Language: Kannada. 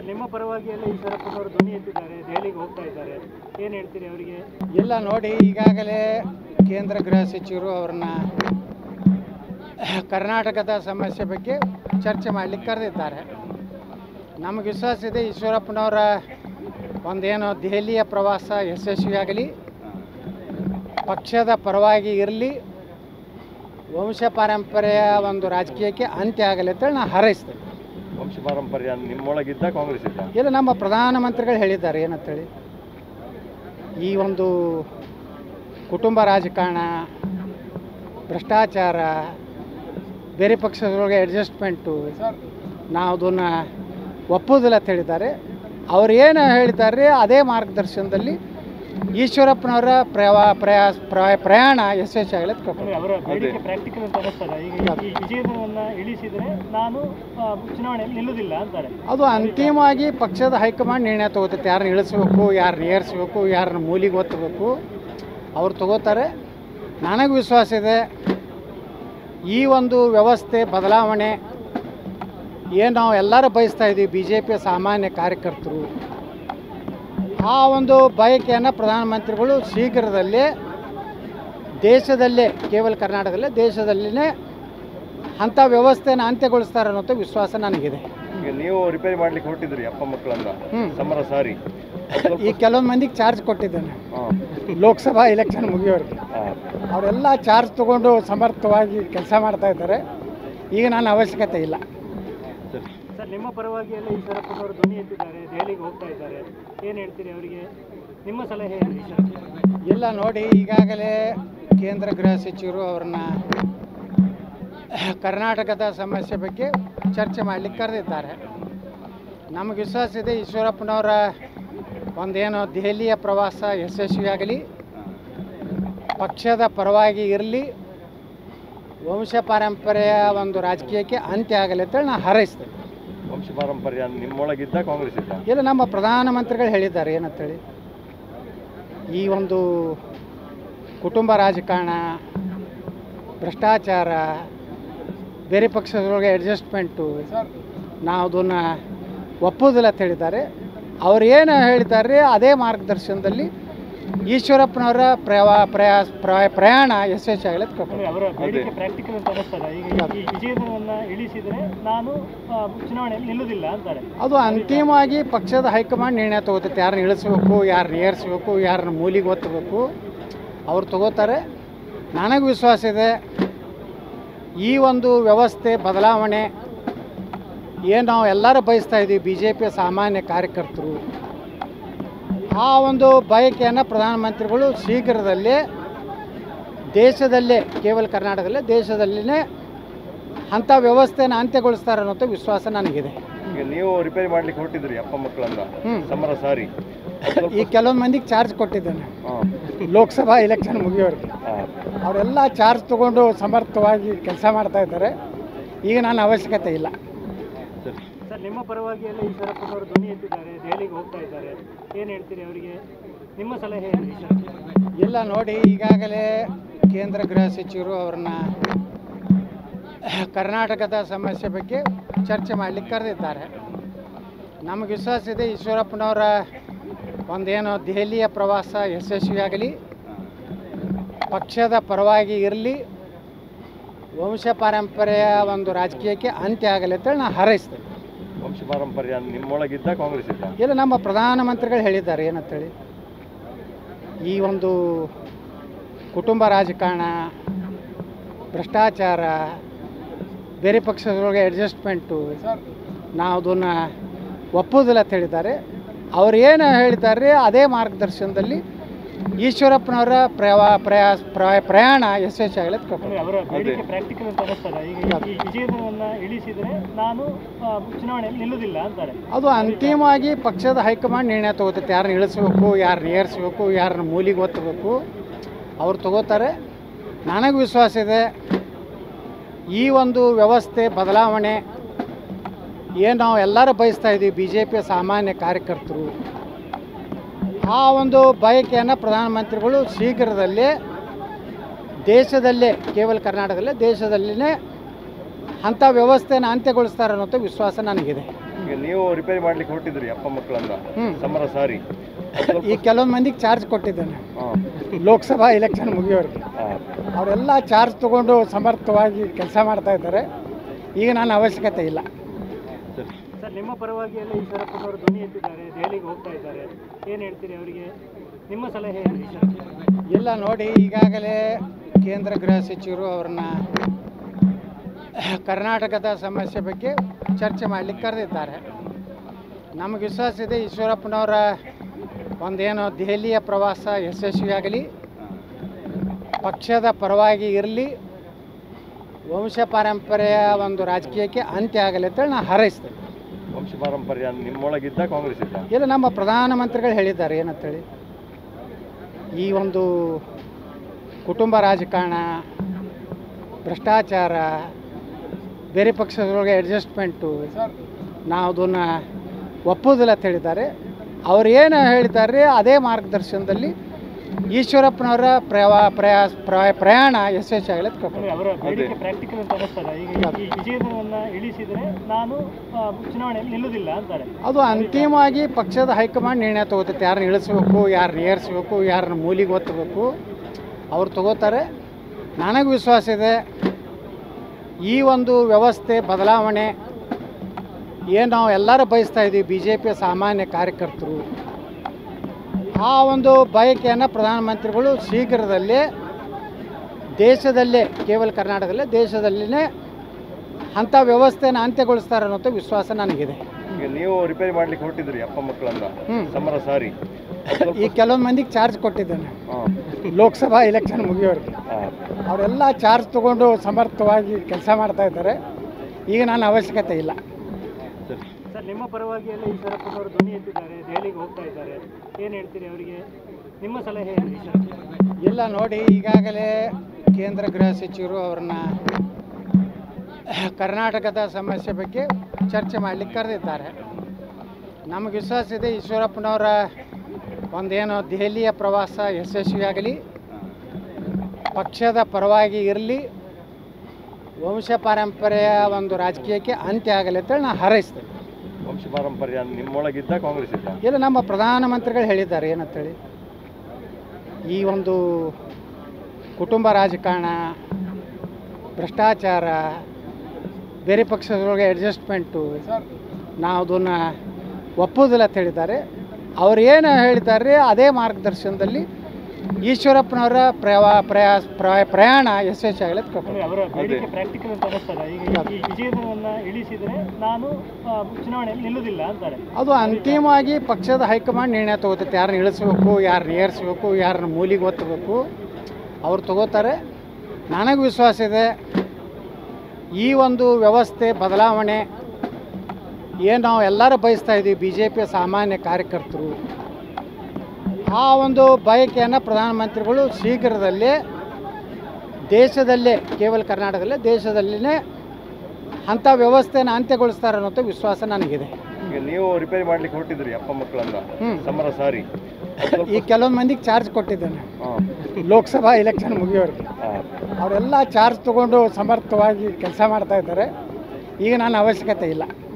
ನಿಮ್ಮ ಪರವಾಗಿ ಎಲ್ಲ ಈಶ್ವರಪ್ಪನವರು ಧ್ವನಿ ಎತ್ತಿದ್ದಾರೆ, ದೆಹಲಿಗೆ ಹೋಗ್ತಾ ಇದ್ದಾರೆ, ಏನು ಹೇಳ್ತೀರಿ ಅವರಿಗೆ? ಇಲ್ಲ ನೋಡಿ, ಈಗಾಗಲೇ ಕೇಂದ್ರ ಗೃಹ ಸಚಿವರು ಅವ್ರನ್ನ ಕರ್ನಾಟಕದ ಸಮಸ್ಯೆ ಬಗ್ಗೆ ಚರ್ಚೆ ಮಾಡಲಿಕ್ಕೆ ಕರೆದಿದ್ದಾರೆ. ನಮಗೆ ವಿಶ್ವಾಸ ಇದೆ, ಈಶ್ವರಪ್ಪನವರ ಒಂದೇನೋ ದೆಹಲಿಯ ಪ್ರವಾಸ ಯಶಸ್ವಿಯಾಗಲಿ, ಪಕ್ಷದ ಪರವಾಗಿ ಇರಲಿ, ವಂಶ ಪಾರಂಪರ್ಯ ಒಂದು ರಾಜಕೀಯಕ್ಕೆ ಅಂತ್ಯ ಆಗಲಿ ಅಂತೇಳಿ ನಾನು ಹಾರೈಸ್ತೇನೆ. ವಂಶ ಪಾರಂಪರ್ಯ ನಿಮ್ಮೊಳಗಿದ್ದ ಕಾಂಗ್ರೆಸ್ ಇದ್ದ? ಇಲ್ಲ, ನಮ್ಮ ಪ್ರಧಾನಮಂತ್ರಿಗಳು ಹೇಳಿದ್ದಾರೆ ಏನಂತೇಳಿ, ಈ ಒಂದು ಕುಟುಂಬ ರಾಜಕಾರಣ, ಭ್ರಷ್ಟಾಚಾರ, ಬೇರೆ ಪಕ್ಷದೊಳಗೆ ಅಡ್ಜಸ್ಟ್ಮೆಂಟು, ನಾವು ಅದನ್ನು ಒಪ್ಪೋದಿಲ್ಲ ಅಂತ ಹೇಳಿದ್ದಾರೆ. ಅವ್ರು ಏನು ಹೇಳಿದ್ದಾರೆ ಅದೇ ಮಾರ್ಗದರ್ಶನದಲ್ಲಿ ಈಶ್ವರಪ್ಪನವರ ಪ್ರಯಾಣ ಯಶಸ್ವಿಯಾಗಲಿ ಅಂತ ಅಂದ್ರೆ ಅವರ ಬೇಡಿಕೆ ಪ್ರಾಕ್ಟಿಕಲ್ ಅಂತ ಅನಿಸ್ತದೆ. ಈಗ ಈ ವಿಜಯವನ್ನು ಇಳಿಸಿದರೆ ನಾನು ಚುನಾವಣೆಯಲ್ಲಿ ನಿಲ್ಲುವುದಿಲ್ಲ ಅಂತಾರೆ. ಅದು ಅಂತಿಮವಾಗಿ ಪಕ್ಷದ ಹೈಕಮಾಂಡ್ ನಿರ್ಣಯ ತಗೋತೈತೆ, ಯಾರನ್ನ ಇಳಿಸ್ಬೇಕು, ಯಾರನ್ನ ಏರಿಸ್ಬೇಕು, ಯಾರನ್ನ ಮೂಲಿಗೆ ಒತ್ತಬೇಕು, ಅವ್ರು ತಗೋತಾರೆ. ನನಗೆ ವಿಶ್ವಾಸ ಇದೆ, ಈ ಒಂದು ವ್ಯವಸ್ಥೆ ಬದಲಾವಣೆ ಏನು ನಾವು ಎಲ್ಲರೂ ಬಯಸ್ತಾ ಇದ್ದೀವಿ, ಬಿ ಜೆ ಪಿಯ ಸಾಮಾನ್ಯ ಕಾರ್ಯಕರ್ತರು, ಆ ಒಂದು ಬಯಕೆಯನ್ನು ಪ್ರಧಾನಮಂತ್ರಿಗಳು ಶೀಘ್ರದಲ್ಲೇ ದೇಶದಲ್ಲೇ, ಕೇವಲ ಕರ್ನಾಟಕದಲ್ಲೇ, ದೇಶದಲ್ಲಿನೇ ಅಂಥ ವ್ಯವಸ್ಥೆಯನ್ನು ಅಂತ್ಯಗೊಳಿಸ್ತಾರೆ ಅನ್ನೋಂಥ ವಿಶ್ವಾಸ ನನಗಿದೆ. ಈಗ ನೀವು ರಿಪೇರಿ ಮಾಡ್ಲಿಕ್ಕೆ ಹೊರಟಿದ್ರಿ ಅಪ್ಪ ಮಕ್ಕಳನ್ನ, ಸಮರ ಸಾರಿ ಈ ಕೆಲವೊಂದು ಮಂದಿಗೆ ಚಾರ್ಜ್ ಕೊಟ್ಟಿದ್ದೇನೆ ಲೋಕಸಭಾ ಎಲೆಕ್ಷನ್ ಮುಗಿಯೋರಿಗೆ. ಅವರೆಲ್ಲ ಚಾರ್ಜ್ ತಗೊಂಡು ಸಮರ್ಥವಾಗಿ ಕೆಲಸ ಮಾಡ್ತಾ ಇದ್ದಾರೆ. ಈಗ ನನ್ನ ಅವಶ್ಯಕತೆ ಇಲ್ಲ. ಸರ್, ನಿಮ್ಮ ಪರವಾಗಿ ಎಲ್ಲ ಈಶ್ವರಪ್ಪನವರು ಧ್ವನಿ ಎತ್ತಿದ್ದಾರೆ, ದೆಹಲಿಗೆ ಹೋಗ್ತಾ ಇದ್ದಾರೆ, ಏನು ಹೇಳ್ತೀರಿ ಅವರಿಗೆ? ನಿಮ್ಮ ಸಲಹೆ ಏನು ಸರ್? ಇಲ್ಲ ನೋಡಿ, ಈಗಾಗಲೇ ಕೇಂದ್ರ ಗೃಹ ಸಚಿವರು ಅವ್ರನ್ನ ಕರ್ನಾಟಕದ ಸಮಸ್ಯೆ ಬಗ್ಗೆ ಚರ್ಚೆ ಮಾಡಲಿಕ್ಕೆ ಕರೆದಿದ್ದಾರೆ. ನಮಗೆ ವಿಶ್ವಾಸ ಇದೆ, ಈಶ್ವರಪ್ಪನವರ ಒಂದೇನೋ ದೆಹಲಿಯ ಪ್ರವಾಸ ಯಶಸ್ವಿಯಾಗಲಿ, ಪಕ್ಷದ ಪರವಾಗಿ ಇರಲಿ, ವಂಶ ಪಾರಂಪರ್ಯ ಒಂದು ರಾಜಕೀಯಕ್ಕೆ ಅಂತ್ಯ ಆಗಲಿ ಅಂತೇಳಿ ನಾನು ಹಾರೈಸ್ತೇನೆ. ವಂಶ ಪಾರಂಪರ್ಯ ನಿಮ್ಮೊಳಗಿದ್ದ ಕಾಂಗ್ರೆಸ್ ಇದ್ದ? ಇಲ್ಲ, ನಮ್ಮ ಪ್ರಧಾನಮಂತ್ರಿಗಳು ಹೇಳಿದ್ದಾರೆ ಏನಂತೇಳಿ, ಈ ಒಂದು ಕುಟುಂಬ ರಾಜಕಾರಣ, ಭ್ರಷ್ಟಾಚಾರ, ಬೇರೆ ಪಕ್ಷದೊಳಗೆ ಅಡ್ಜಸ್ಟ್ಮೆಂಟು, ನಾವು ಅದನ್ನು ಒಪ್ಪೋದಿಲ್ಲ ಅಂತ ಹೇಳಿದ್ದಾರೆ. ಅವ್ರು ಏನು ಹೇಳಿದ್ದಾರೆ ಅದೇ ಮಾರ್ಗದರ್ಶನದಲ್ಲಿ ಈಶ್ವರಪ್ಪನವರ ಪ್ರಯಾಣ ಯಶಸ್ವಿಯಾಗಲಿ ಅಂತ ಅಂದ್ರೆ ಅವರ ಬೇಡಿಕೆ ಪ್ರಾಕ್ಟಿಕಲ್ ಅಂತ ಅನಿಸ್ತದೆ. ಈಗ ಈ ವಿಜಯವನ್ನು ಇಳಿಸಿದರೆ ನಾನು ಚುನಾವಣೆಯಲ್ಲಿ ನಿಲ್ಲುವುದಿಲ್ಲ ಅಂತಾರೆ. ಅದು ಅಂತಿಮವಾಗಿ ಪಕ್ಷದ ಹೈಕಮಾಂಡ್ ನಿರ್ಣಯ ತಗೋತೈತೆ, ಯಾರನ್ನ ಇಳಿಸ್ಬೇಕು, ಯಾರನ್ನ ಏರಿಸ್ಬೇಕು, ಯಾರನ್ನ ಮೂಲಿಗೆ ಒತ್ತಬೇಕು, ಅವ್ರು ತಗೋತಾರೆ. ನನಗೆ ವಿಶ್ವಾಸ ಇದೆ, ಈ ಒಂದು ವ್ಯವಸ್ಥೆ ಬದಲಾವಣೆ ಏನು ನಾವು ಎಲ್ಲರೂ ಬಯಸ್ತಾ ಇದ್ದೀವಿ, ಬಿ ಜೆ ಪಿಯ ಸಾಮಾನ್ಯ ಕಾರ್ಯಕರ್ತರು, ಆ ಒಂದು ಬಯಕೆಯನ್ನು ಪ್ರಧಾನಮಂತ್ರಿಗಳು ಶೀಘ್ರದಲ್ಲೇ ದೇಶದಲ್ಲೇ, ಕೇವಲ ಕರ್ನಾಟಕದಲ್ಲೇ, ದೇಶದಲ್ಲಿನೇ ಅಂಥ ವ್ಯವಸ್ಥೆಯನ್ನು ಅಂತ್ಯಗೊಳಿಸ್ತಾರೆ ಅನ್ನೋಂಥ ವಿಶ್ವಾಸ ನನಗಿದೆ. ಈಗ ನೀವು ರಿಪೇರಿ ಮಾಡ್ಲಿಕ್ಕೆ ಹೊರಟಿದ್ರಿ ಅಪ್ಪ ಮಕ್ಕಳನ್ನ, ಸಮರ ಸಾರಿ ಈ ಕೆಲವೊಂದು ಮಂದಿಗೆ ಚಾರ್ಜ್ ಕೊಟ್ಟಿದ್ದೇನೆ ಲೋಕಸಭಾ ಎಲೆಕ್ಷನ್ ಮುಗಿಯೋರಿಗೆ. ಅವರೆಲ್ಲ ಚಾರ್ಜ್ ತಗೊಂಡು ಸಮರ್ಥವಾಗಿ ಕೆಲಸ ಮಾಡ್ತಾ ಇದ್ದಾರೆ. ಈಗ ನನ್ನ ಅವಶ್ಯಕತೆ ಇಲ್ಲ. ಸರ್, ನಿಮ್ಮ ಪರವಾಗಿ ಎಲ್ಲ ಈಶ್ವರಪ್ಪನವರು ಧ್ವನಿ ಎತ್ತಿದ್ದಾರೆ, ದೆಹಲಿಗೆ ಹೋಗ್ತಾ ಇದ್ದಾರೆ, ಏನು ಹೇಳ್ತೀರಿ ಅವರಿಗೆ? ನಿಮ್ಮ ಸಲಹೆ ಏನು ಸರ್? ಇಲ್ಲ ನೋಡಿ, ಈಗಾಗಲೇ ಕೇಂದ್ರ ಗೃಹ ಸಚಿವರು ಅವ್ರನ್ನ ಕರ್ನಾಟಕದ ಸಮಸ್ಯೆ ಬಗ್ಗೆ ಚರ್ಚೆ ಮಾಡಲಿಕ್ಕೆ ಕರೆದಿದ್ದಾರೆ. ನಮಗೆ ವಿಶ್ವಾಸ ಇದೆ, ಈಶ್ವರಪ್ಪನವರ ಒಂದೇನೋ ದೆಹಲಿಯ ಪ್ರವಾಸ ಯಶಸ್ವಿಯಾಗಲಿ, ಪಕ್ಷದ ಪರವಾಗಿ ಇರಲಿ, ವಂಶ ಪಾರಂಪರ್ಯ ಒಂದು ರಾಜಕೀಯಕ್ಕೆ ಅಂತ್ಯ ಆಗಲಿ ಅಂತೇಳಿ ನಾನು ಹಾರೈಸ್ತೇನೆ. ವಂಶ ಪಾರಂಪರ್ಯ ನಿಮ್ಮೊಳಗಿದ್ದ ಕಾಂಗ್ರೆಸ್ ಇದ್ದ? ಇಲ್ಲ, ನಮ್ಮ ಪ್ರಧಾನಮಂತ್ರಿಗಳು ಹೇಳಿದ್ದಾರೆ ಏನಂತೇಳಿ, ಈ ಒಂದು ಕುಟುಂಬ ರಾಜಕಾರಣ, ಭ್ರಷ್ಟಾಚಾರ, ಬೇರೆ ಪಕ್ಷದೊಳಗೆ ಅಡ್ಜಸ್ಟ್ಮೆಂಟು, ನಾವು ಅದನ್ನು ಒಪ್ಪೋದಿಲ್ಲ ಅಂತ ಹೇಳಿದ್ದಾರೆ. ಅವ್ರು ಏನು ಹೇಳಿದ್ದಾರೆ ಅದೇ ಮಾರ್ಗದರ್ಶನದಲ್ಲಿ ಈಶ್ವರಪ್ಪನವರ ಪ್ರಯಾಣ ಯಶಸ್ವಿಯಾಗಲಿ ಅಂತ ಅಂದ್ರೆ ಅವರ ಬೇಡಿಕೆ ಪ್ರಾಕ್ಟಿಕಲ್ ಅಂತ ಅನಿಸ್ತದೆ. ಈಗ ಈ ವಿಜಯವನ್ನು ಇಳಿಸಿದರೆ ನಾನು ಚುನಾವಣೆಯಲ್ಲಿ ನಿಲ್ಲುವುದಿಲ್ಲ ಅಂತಾರೆ. ಅದು ಅಂತಿಮವಾಗಿ ಪಕ್ಷದ ಹೈಕಮಾಂಡ್ ನಿರ್ಣಯ ತಗೋತೈತೆ, ಯಾರನ್ನ ಇಳಿಸ್ಬೇಕು, ಯಾರನ್ನ ಏರಿಸ್ಬೇಕು, ಯಾರನ್ನ ಮೂಲಿಗೆ ಒತ್ತಬೇಕು, ಅವ್ರು ತಗೋತಾರೆ. ನನಗೆ ವಿಶ್ವಾಸ ಇದೆ, ಈ ಒಂದು ವ್ಯವಸ್ಥೆ ಬದಲಾವಣೆ ಏನು ನಾವು ಎಲ್ಲರೂ ಬಯಸ್ತಾ ಇದ್ದೀವಿ, ಬಿ ಜೆ ಪಿಯ ಸಾಮಾನ್ಯ ಕಾರ್ಯಕರ್ತರು, ಆ ಒಂದು ಬಯಕೆಯನ್ನು ಪ್ರಧಾನಮಂತ್ರಿಗಳು ಶೀಘ್ರದಲ್ಲೇ ದೇಶದಲ್ಲೇ, ಕೇವಲ ಕರ್ನಾಟಕದಲ್ಲೇ, ದೇಶದಲ್ಲಿನೇ ಅಂಥ ವ್ಯವಸ್ಥೆಯನ್ನು ಅಂತ್ಯಗೊಳಿಸ್ತಾರೆ ಅನ್ನೋಂಥ ವಿಶ್ವಾಸ ನನಗಿದೆ. ಈಗ ನೀವು ರಿಪೇರಿ ಮಾಡ್ಲಿಕ್ಕೆ ಹೊರಟಿದ್ರಿ ಅಪ್ಪ ಮಕ್ಕಳನ್ನ ಸಮರ ಸಾರಿ ಈ ಕೆಲವೊಂದು ಮಂದಿಗೆ ಚಾರ್ಜ್ ಕೊಟ್ಟಿದ್ದೇನೆ ಲೋಕಸಭಾ ಎಲೆಕ್ಷನ್ ಮುಗಿಯೋರಿಗೆ. ಅವರೆಲ್ಲ ಚಾರ್ಜ್ ತಗೊಂಡು ಸಮರ್ಥವಾಗಿ ಕೆಲಸ ಮಾಡ್ತಾ ಇದ್ದಾರೆ. ಈಗ ನನ್ನ ಅವಶ್ಯಕತೆ ಇಲ್ಲ. ಸರ್, ನಿಮ್ಮ ಪರವಾಗಿ ಎಲ್ಲ ಈಶ್ವರಪ್ಪನವರು ಧ್ವನಿ ಎತ್ತಿದ್ದಾರೆ, ದೆಹಲಿಗೆ ಹೋಗ್ತಾ ಇದ್ದಾರೆ, ಏನು ಹೇಳ್ತೀರಿ ಅವರಿಗೆ? ನಿಮ್ಮ ಸಲಹೆ ಏನು ಈಶ್ವರಪ್ಪ? ಇಲ್ಲ ನೋಡಿ, ಈಗಾಗಲೇ ಕೇಂದ್ರ ಗೃಹ ಸಚಿವರು ಅವ್ರನ್ನ ಕರ್ನಾಟಕದ ಸಮಸ್ಯೆ ಬಗ್ಗೆ ಚರ್ಚೆ ಮಾಡಲಿಕ್ಕೆ ಕರೆದಿದ್ದಾರೆ. ನಮಗೆ ವಿಶ್ವಾಸ ಇದೆ ಈಶ್ವರಪ್ಪನವರ ಒಂದೇನೋ ದೆಹಲಿಯ ಪ್ರವಾಸ ಯಶಸ್ವಿಯಾಗಲಿ, ಪಕ್ಷದ ಪರವಾಗಿ ಇರಲಿ, ವಂಶ ಪಾರಂಪರ್ಯ ಒಂದು ರಾಜಕೀಯಕ್ಕೆ ಅಂತ್ಯ ಆಗಲಿ ಅಂತೇಳಿ ನಾನು ಹಾರೈಸ್ತೇನೆ. ವಂಶ ಪಾರಂಪರ್ಯ ನಿಮ್ಮೊಳಗಿದ್ದ ಕಾಂಗ್ರೆಸ್ ಇದ್ದ? ಇಲ್ಲ, ನಮ್ಮ ಪ್ರಧಾನಮಂತ್ರಿಗಳು ಹೇಳಿದ್ದಾರೆ ಏನಂತೇಳಿ, ಈ ಒಂದು ಕುಟುಂಬ ರಾಜಕಾರಣ, ಭ್ರಷ್ಟಾಚಾರ, ಬೇರೆ ಪಕ್ಷದೊಳಗೆ ಅಡ್ಜಸ್ಟ್ಮೆಂಟು, ನಾವು ಅದನ್ನು ಒಪ್ಪೋದಿಲ್ಲ ಅಂತ ಹೇಳಿದ್ದಾರೆ. ಅವ್ರು ಏನು ಹೇಳಿದ್ದಾರೆ ಅದೇ ಮಾರ್ಗದರ್ಶನದಲ್ಲಿ ಈಶ್ವರಪ್ಪನವರ ಪ್ರಯಾಣ ಯಶಸ್ವಿಯಾಗಲಿ ಅಂತ ಅಂದರೆ ಅವರ ಬೇಡಿಕೆ ಪ್ರಾಕ್ಟಿಕಲ್ ಅಂತ ಅನಿಸ್ತದ? ಈಗ ಈ ವಿಜಯವನ್ನು ಇಳಿಸಿದರೆ ನಾನು ಚುನಾವಣೆಯಲ್ಲಿ ನಿಲ್ಲುವುದಿಲ್ಲ ಅಂತಾರೆ. ಅದು ಅಂತಿಮವಾಗಿ ಪಕ್ಷದ ಹೈಕಮಾಂಡ್ ನಿರ್ಣಯ ತಗೋತೈತೆ. ಯಾರನ್ನ ಇಳಿಸ್ಬೇಕು, ಯಾರನ್ನ ಏರಿಸ್ಬೇಕು, ಯಾರನ್ನ ಮೂಲಿಗೆ ಒತ್ತಬೇಕು, ಅವ್ರು ತಗೋತಾರೆ. ನನಗೆ ವಿಶ್ವಾಸ ಇದೆ ಈ ಒಂದು ವ್ಯವಸ್ಥೆ ಬದಲಾವಣೆ ಏನು ನಾವು ಎಲ್ಲರೂ ಬಯಸ್ತಾ ಇದ್ದೀವಿ, ಬಿ ಜೆ ಪಿಯ ಸಾಮಾನ್ಯ ಕಾರ್ಯಕರ್ತರು, ಆ ಒಂದು ಬಯಕೆಯನ್ನು ಪ್ರಧಾನಮಂತ್ರಿಗಳು ಶೀಘ್ರದಲ್ಲೇ ದೇಶದಲ್ಲೇ, ಕೇವಲ ಕರ್ನಾಟಕದಲ್ಲೇ, ದೇಶದಲ್ಲಿನೇ ಅಂಥ ವ್ಯವಸ್ಥೆಯನ್ನು ಅಂತ್ಯಗೊಳಿಸ್ತಾರೆ ಅನ್ನೋಂಥ ವಿಶ್ವಾಸ ನನಗಿದೆ. ಈಗ ನೀವು ರಿಪೇರಿ ಮಾಡ್ಲಿಕ್ಕೆ ಹೊರಟಿದ್ರಿ ಅಪ್ಪ ಮಕ್ಕಳನ್ನ ಸಮರ ಸಾರಿ ಈ ಕೆಲವೊಂದು ಮಂದಿಗೆ ಚಾರ್ಜ್ ಕೊಟ್ಟಿದ್ದೇನೆ ಲೋಕಸಭಾ ಎಲೆಕ್ಷನ್ ಮುಗಿಯೋರಿಗೆ. ಅವರೆಲ್ಲ ಚಾರ್ಜ್ ತಗೊಂಡು ಸಮರ್ಥವಾಗಿ ಕೆಲಸ ಮಾಡ್ತಾ ಇದ್ದಾರೆ. ಈಗ ನನ್ನ ಅವಶ್ಯಕತೆ ಇಲ್ಲ. ಸರ್, ನಿಮ್ಮ ಪರವಾಗಿ ಎಲ್ಲ ಈಶ್ವರಪ್ಪನವರು ಧ್ವನಿ ಎತ್ತಿದ್ದಾರೆ, ದೆಹಲಿಗೆ ಹೋಗ್ತಾ ಇದ್ದಾರೆ, ಏನು ಹೇಳ್ತೀರಿ ಅವರಿಗೆ? ನಿಮ್ಮ ಸಲಹೆ ಏನು ಈಶ್ವರಪ್ಪ? ಇಲ್ಲ ನೋಡಿ, ಈಗಾಗಲೇ ಕೇಂದ್ರ ಗೃಹ ಸಚಿವರು ಅವ್ರನ್ನ ಕರ್ನಾಟಕದ ಸಮಸ್ಯೆ ಬಗ್ಗೆ ಚರ್ಚೆ ಮಾಡಲಿಕ್ಕೆ ಕರೆದಿದ್ದಾರೆ. ನಮಗೆ ವಿಶ್ವಾಸ ಇದೆ ಈಶ್ವರಪ್ಪನವರ ಒಂದೇನೋ ದೆಹಲಿಯ ಪ್ರವಾಸ ಯಶಸ್ವಿಯಾಗಲಿ, ಪಕ್ಷದ ಪರವಾಗಿ ಇರಲಿ, ವಂಶ ಪಾರಂಪರ್ಯ ಒಂದು ರಾಜಕೀಯಕ್ಕೆ ಅಂತ್ಯ ಆಗಲಿ ಅಂತೇಳಿ ನಾನು ಹಾರೈಸ್ತೇನೆ. ವಂಶ ಪಾರಂಪರ್ಯ ನಿಮ್ಮೊಳಗಿದ್ದ ಕಾಂಗ್ರೆಸ್ ಇದ್ದ? ಇಲ್ಲ, ನಮ್ಮ ಪ್ರಧಾನಮಂತ್ರಿಗಳು ಹೇಳಿದ್ದಾರೆ ಏನಂತೇಳಿ, ಈ ಒಂದು ಕುಟುಂಬ ರಾಜಕಾರಣ, ಭ್ರಷ್ಟಾಚಾರ, ಬೇರೆ ಪಕ್ಷದೊಳಗೆ ಅಡ್ಜಸ್ಟ್ಮೆಂಟು, ನಾವು ಅದನ್ನು ಒಪ್ಪೋದಿಲ್ಲ ಅಂತ ಹೇಳಿದ್ದಾರೆ. ಅವ್ರು ಏನು ಹೇಳಿದ್ದಾರೆ ಅದೇ ಮಾರ್ಗದರ್ಶನದಲ್ಲಿ ಈಶ್ವರಪ್ಪನವರ ಪ್ರಯಾಣ ಯಶಸ್ವಿಯಾಗಲಿ ಅಂತ ಅಂದರೆ ಅವರ ಬೇಡಿಕೆ ಪ್ರಾಕ್ಟಿಕಲ್ ಅಂತ ಅನಿಸ್ತದ? ಈಗ ಈ ವಿಜಯವನ್ನು ಇಳಿಸಿದರೆ ನಾನು ಚುನಾವಣೆಯಲ್ಲಿ ನಿಲ್ಲುವುದಿಲ್ಲ ಅಂತಾರೆ. ಅದು ಅಂತಿಮವಾಗಿ ಪಕ್ಷದ ಹೈಕಮಾಂಡ್ ನಿರ್ಣಯ ತಗೋತೈತೆ. ಯಾರನ್ನ ಇಳಿಸ್ಬೇಕು, ಯಾರನ್ನ ಏರಿಸ್ಬೇಕು, ಯಾರನ್ನ ಮೂಲಿಗೆ ಒತ್ತಬೇಕು, ಅವ್ರು ತಗೋತಾರೆ. ನನಗೆ ವಿಶ್ವಾಸ ಇದೆ ಈ ಒಂದು ವ್ಯವಸ್ಥೆ ಬದಲಾವಣೆ ಏನು ನಾವು ಎಲ್ಲರೂ ಬಯಸ್ತಾ ಇದ್ದೀವಿ, ಬಿ ಜೆ ಪಿಯ ಸಾಮಾನ್ಯ ಕಾರ್ಯಕರ್ತರು, ಆ ಒಂದು ಬಯಕೆಯನ್ನು ಪ್ರಧಾನಮಂತ್ರಿಗಳು ಶೀಘ್ರದಲ್ಲೇ ದೇಶದಲ್ಲೇ, ಕೇವಲ ಕರ್ನಾಟಕದಲ್ಲೇ, ದೇಶದಲ್ಲಿನೇ ಅಂಥ ವ್ಯವಸ್ಥೆಯನ್ನು ಅಂತ್ಯಗೊಳಿಸ್ತಾರೆ ಅನ್ನೋಂಥ ವಿಶ್ವಾಸ ನನಗಿದೆ. ಈಗ ನೀವು ರಿಪೇರಿ ಮಾಡ್ಲಿಕ್ಕೆ ಹೊರಟಿದ್ರಿ ಅಪ್ಪ ಮಕ್ಕಳನ್ನ ಸಮರ ಸಾರಿ ಈ ಕೆಲವೊಂದು ಮಂದಿಗೆ ಚಾರ್ಜ್ ಕೊಟ್ಟಿದ್ದೇನೆ ಲೋಕಸಭಾ ಎಲೆಕ್ಷನ್ ಮುಗಿಯೋರಿಗೆ. ಅವರೆಲ್ಲ ಚಾರ್ಜ್ ತಗೊಂಡು ಸಮರ್ಥವಾಗಿ ಕೆಲಸ ಮಾಡ್ತಾ ಇದ್ದಾರೆ. ಈಗ ನನ್ನ ಅವಶ್ಯಕತೆ ಇಲ್ಲ.